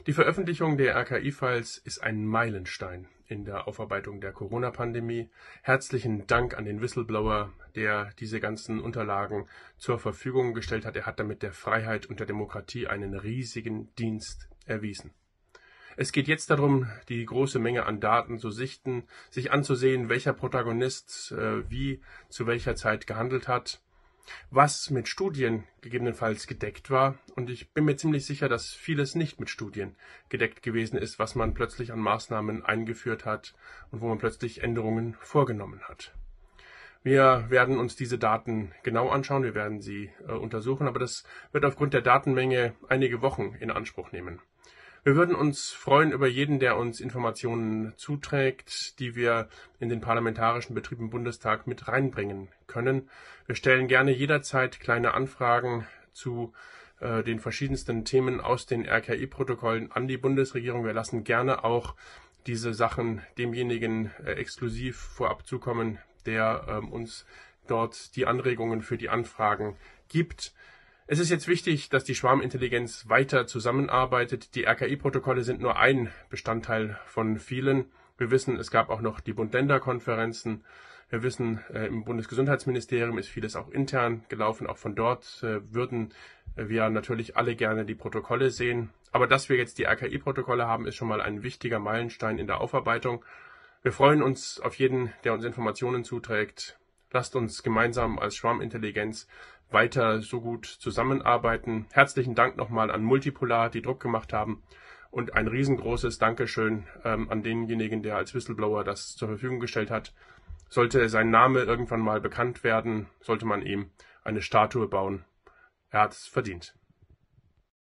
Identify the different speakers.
Speaker 1: Die Veröffentlichung der RKI-Files ist ein Meilenstein in der Aufarbeitung der Corona-Pandemie. Herzlichen Dank an den Whistleblower, der diese ganzen Unterlagen zur Verfügung gestellt hat. Er hat damit der Freiheit und der Demokratie einen riesigen Dienst erwiesen. Es geht jetzt darum, die große Menge an Daten zu sichten, sich anzusehen, welcher Protagonist wie zu welcher Zeit gehandelt hat, was mit Studien gegebenenfalls gedeckt war, und ich bin mir ziemlich sicher, dass vieles nicht mit Studien gedeckt gewesen ist, was man plötzlich an Maßnahmen eingeführt hat und wo man plötzlich Änderungen vorgenommen hat. Wir werden uns diese Daten genau anschauen, wir werden sie untersuchen, aber das wird aufgrund der Datenmenge einige Wochen in Anspruch nehmen. Wir würden uns freuen über jeden, der uns Informationen zuträgt, die wir in den parlamentarischen Betrieb im Bundestag mit reinbringen können. Wir stellen gerne jederzeit kleine Anfragen zu den verschiedensten Themen aus den RKI-Protokollen an die Bundesregierung. Wir lassen gerne auch diese Sachen demjenigen exklusiv vorab zukommen, der uns dort die Anregungen für die Anfragen gibt. Es ist jetzt wichtig, dass die Schwarmintelligenz weiter zusammenarbeitet. Die RKI-Protokolle sind nur ein Bestandteil von vielen. Wir wissen, es gab auch noch die Bund-Länder-Konferenzen. Wir wissen, im Bundesgesundheitsministerium ist vieles auch intern gelaufen. Auch von dort würden wir natürlich alle gerne die Protokolle sehen. Aber dass wir jetzt die RKI-Protokolle haben, ist schon mal ein wichtiger Meilenstein in der Aufarbeitung. Wir freuen uns auf jeden, der uns Informationen zuträgt. Lasst uns gemeinsam als Schwarmintelligenz weiter so gut zusammenarbeiten. Herzlichen Dank nochmal an Multipolar, die Druck gemacht haben, und ein riesengroßes Dankeschön an denjenigen, der als Whistleblower das zur Verfügung gestellt hat. Sollte sein Name irgendwann mal bekannt werden, sollte man ihm eine Statue bauen. Er hat es verdient.